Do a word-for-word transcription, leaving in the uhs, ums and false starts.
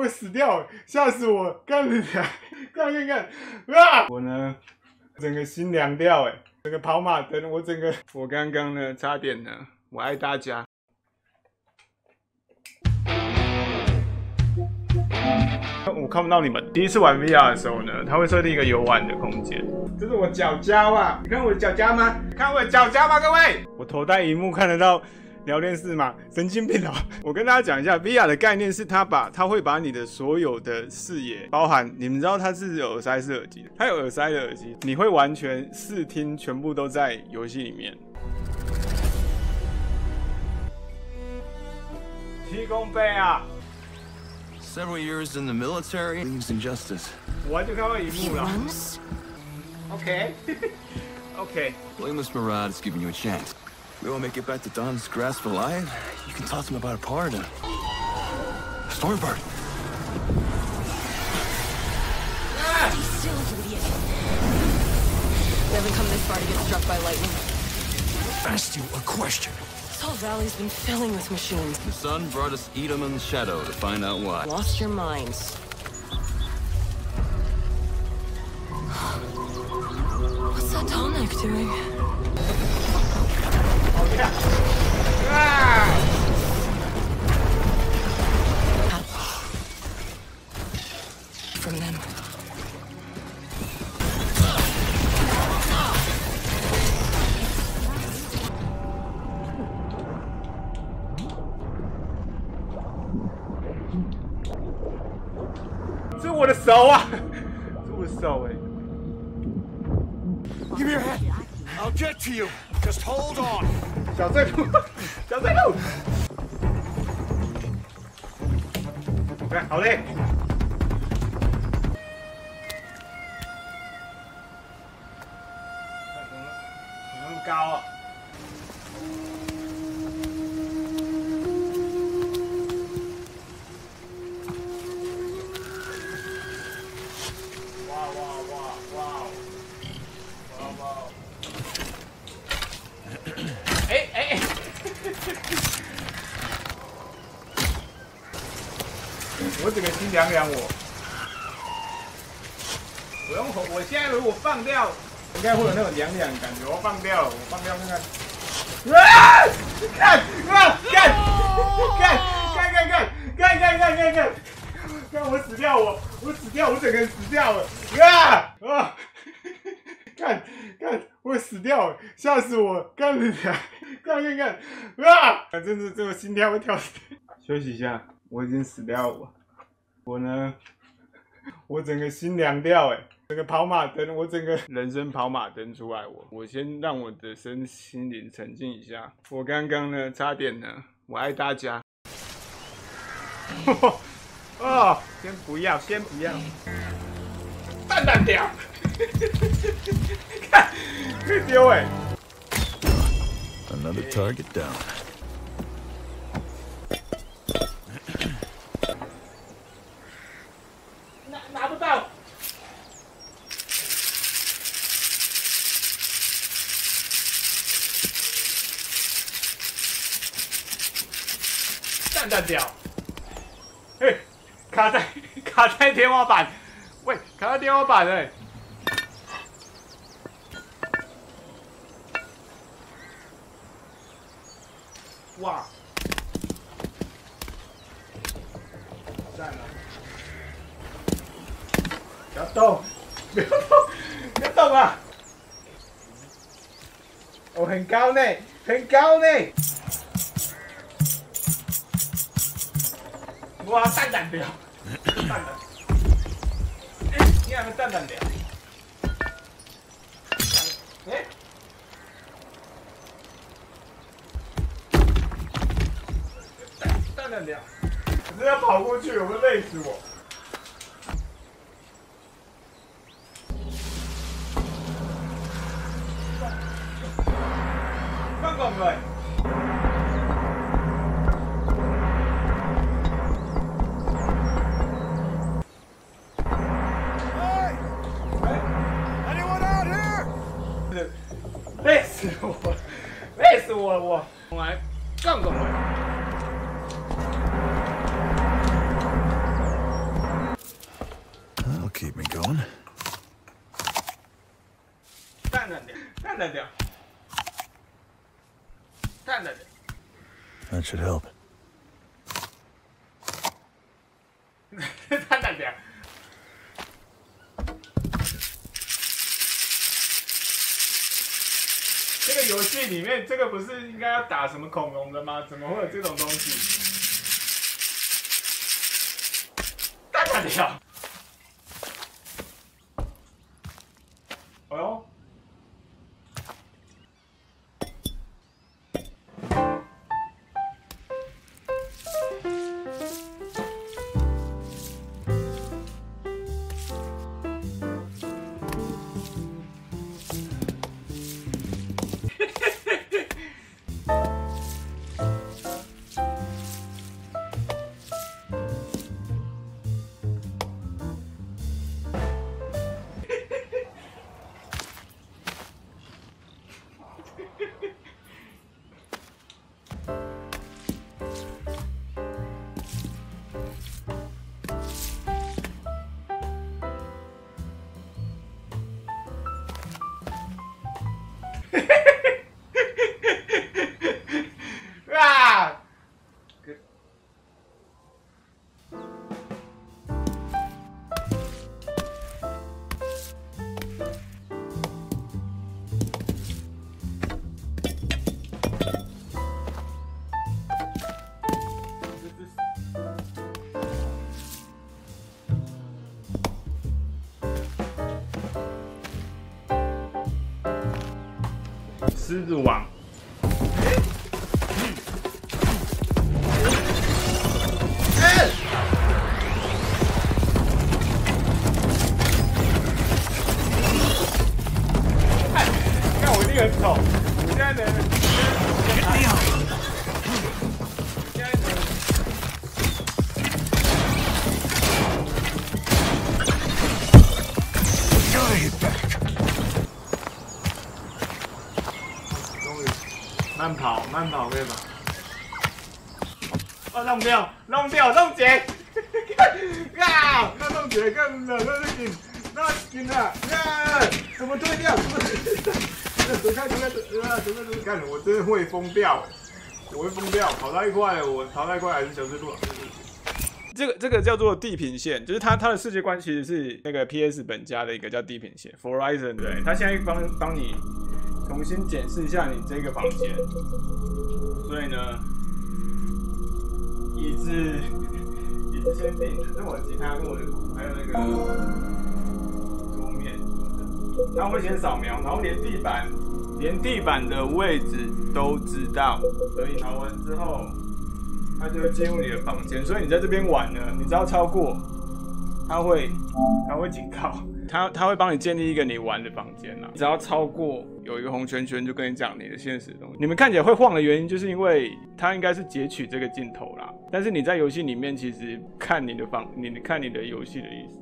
我死掉，吓死我！看看看看看啊！我呢，整个心凉掉哎，整个跑马灯，我整个，我刚刚呢，差点呢，我爱大家。我看不到你们。第一次玩 V R 的时候呢，它会设定一个游玩的空间。这是我脚胶啊，你看我的脚胶吗？看我的脚胶吗，各位？我头戴荧幕看得到聊天室吗？神经病哦！我跟大家讲一下 ，V R 的概念是它把它会把你的所有的视野，包含你们知道它是有耳塞式耳机的，它有耳塞的耳机，你会完全视听全部都在游戏里面。七公杯啊！ Several years in the military, believes in justice. 我完全看到荧幕了。OK， OK. Blameless Murad is giving you a chance. We won't make it back to Don's grasp alive. You can toss him about a pardon. Stormbird. Stay still, you idiot. We haven't come this far to get struck by lightning. Asked you a question. This whole valley's been filling with machines. The sun brought us Edom and Shadow to find out why. Lost your minds. What's that tall neck doing? Oh yeah! Ah! From them. 这是我的手啊！这是我的手哎、欸。 Give me your hand. I'll get to you. Just hold on. 小碎步，小碎步。哎，好嘞。怎么那么高啊？ 哎哎哎！我整个心凉凉，我。我用口，我现在如果放掉，应该会有那种凉凉的感觉。我放掉了，我放掉看看。啊！看啊！干！干！干干干！干干干干干！看我死掉，我我死掉，我整个人死掉了！啊啊！干干！我死掉了，吓死我！干你娘！ 看看看，啊！真是这个心跳会跳死。休息一下，我已经死掉了。我呢，我整个心凉掉哎，整个跑马灯，我整个人生跑马灯出来我。我先让我的身心灵沉静一下。我刚刚呢，差点呢，我爱大家。哦，先不要，先不要，蛋蛋掉，看，可以丢哎。 Another target down. 拿拿不到。蛋蛋掉。嘿，卡在卡在天花板。喂，卡在天花板哎、欸。 哇！赞了！不要动！不要动！不要动啊！哦，很高呢，很高呢！哇，蛋蛋掉！蛋蛋！你还没蛋蛋掉？哎！ 蛋蛋掉，可是要跑过去，我会累死我。放过没？ Hey! Anyone out here? 累死我，累死我了！我我来干过没？ keep me going. 淡淡点，淡淡点，淡淡点。 That should help. 淡淡点。这个游戏里面，这个不是应该要打什么恐龙的吗？怎么会有这种东西？淡淡点。哎呦！ 啊！狮子王。 看我一定很丑，我现在能，现在能，终于，慢跑，慢跑可以吧？哦，弄掉，弄掉，弄结，啊，那弄结更冷，那是紧，那紧了，啊，怎么退掉？怎么退掉？ 走开，走开，走开，走开，走开！看，我真的会疯掉，我会疯掉，跑太快了，我跑太快还是小失路。这个这个叫做地平线，就是它它的世界观其实是那个 P S 本家的一个叫地平线 Horizon， 对，它现在帮帮你重新检视一下你这个房间，所以呢，椅子椅子先定的，这我的吉他跟我的鼓还有那个桌面。 他会先扫描，然后连地板、连地板的位置都知道，所以扫完之后，他就会进入你的房间。所以你在这边玩呢，你只要超过，他会他会警告，他他会帮你建立一个你玩的房间啦。只要超过有一个红圈圈，就跟你讲你的现实东西。你们看起来会晃的原因，就是因为它应该是截取这个镜头啦。但是你在游戏里面其实看你的房，你看你的游戏的意思。